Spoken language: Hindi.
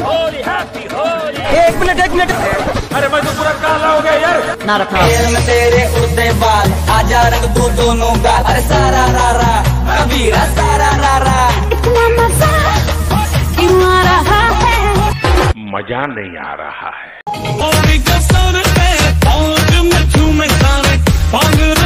एक मिनट अरे मैं तो पूरा काला हो गया यार। ना रखा तेरे उड़ते बाल, आजा रंग दो दोनों गाल। अरे सारा रारा कबीरा सारा रारा, इतना मजा क्यों आ रहा है? मजा नहीं आ रहा है।